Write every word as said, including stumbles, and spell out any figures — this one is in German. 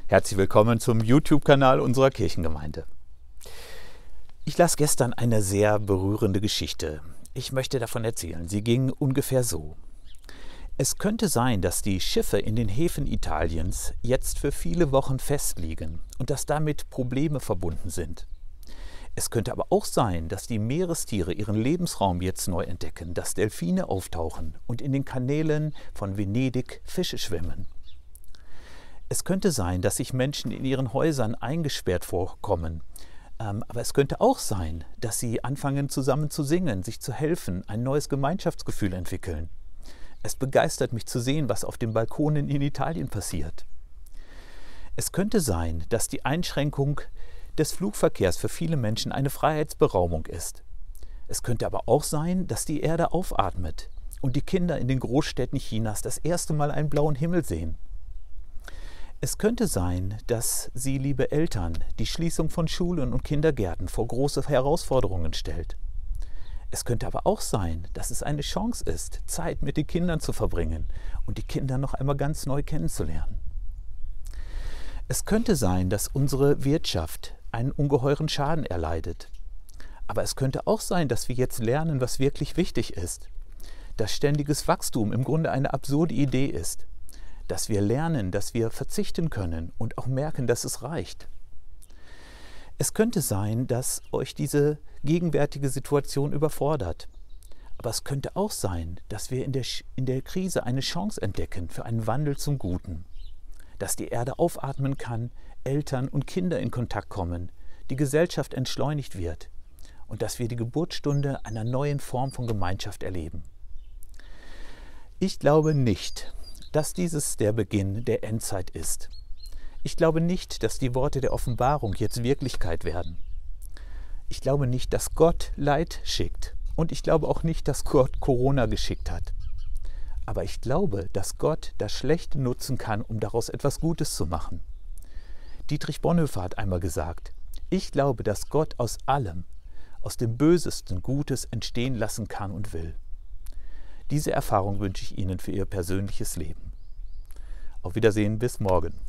Herzlich willkommen zum YouTube-Kanal unserer Kirchengemeinde. Ich las gestern eine sehr berührende Geschichte. Ich möchte davon erzählen. Sie ging ungefähr so. Es könnte sein, dass die Schiffe in den Häfen Italiens jetzt für viele Wochen festliegen und dass damit Probleme verbunden sind. Es könnte aber auch sein, dass die Meerestiere ihren Lebensraum jetzt neu entdecken, dass Delfine auftauchen und in den Kanälen von Venedig Fische schwimmen. Es könnte sein, dass sich Menschen in ihren Häusern eingesperrt vorkommen. Ähm, aber es könnte auch sein, dass sie anfangen zusammen zu singen, sich zu helfen, ein neues Gemeinschaftsgefühl entwickeln. Es begeistert mich zu sehen, was auf den Balkonen in Italien passiert. Es könnte sein, dass die Einschränkung des Flugverkehrs für viele Menschen eine Freiheitsberaubung ist. Es könnte aber auch sein, dass die Erde aufatmet und die Kinder in den Großstädten Chinas das erste Mal einen blauen Himmel sehen. Es könnte sein, dass Sie, liebe Eltern, die Schließung von Schulen und Kindergärten vor große Herausforderungen stellt. Es könnte aber auch sein, dass es eine Chance ist, Zeit mit den Kindern zu verbringen und die Kinder noch einmal ganz neu kennenzulernen. Es könnte sein, dass unsere Wirtschaft einen ungeheuren Schaden erleidet. Aber es könnte auch sein, dass wir jetzt lernen, was wirklich wichtig ist. Dass ständiges Wachstum im Grunde eine absurde Idee ist. Dass wir lernen, dass wir verzichten können und auch merken, dass es reicht. Es könnte sein, dass euch diese gegenwärtige Situation überfordert. Aber es könnte auch sein, dass wir in der, in der Krise eine Chance entdecken für einen Wandel zum Guten. Dass die Erde aufatmen kann, Eltern und Kinder in Kontakt kommen, die Gesellschaft entschleunigt wird und dass wir die Geburtsstunde einer neuen Form von Gemeinschaft erleben. Ich glaube nicht, dass dieses der Beginn der Endzeit ist. Ich glaube nicht, dass die Worte der Offenbarung jetzt Wirklichkeit werden. Ich glaube nicht, dass Gott Leid schickt und ich glaube auch nicht, dass Gott Corona geschickt hat. Aber ich glaube, dass Gott das Schlechte nutzen kann, um daraus etwas Gutes zu machen. Dietrich Bonhoeffer hat einmal gesagt, ich glaube, dass Gott aus allem, aus dem Bösesten Gutes entstehen lassen kann und will. Diese Erfahrung wünsche ich Ihnen für Ihr persönliches Leben. Auf Wiedersehen, bis morgen.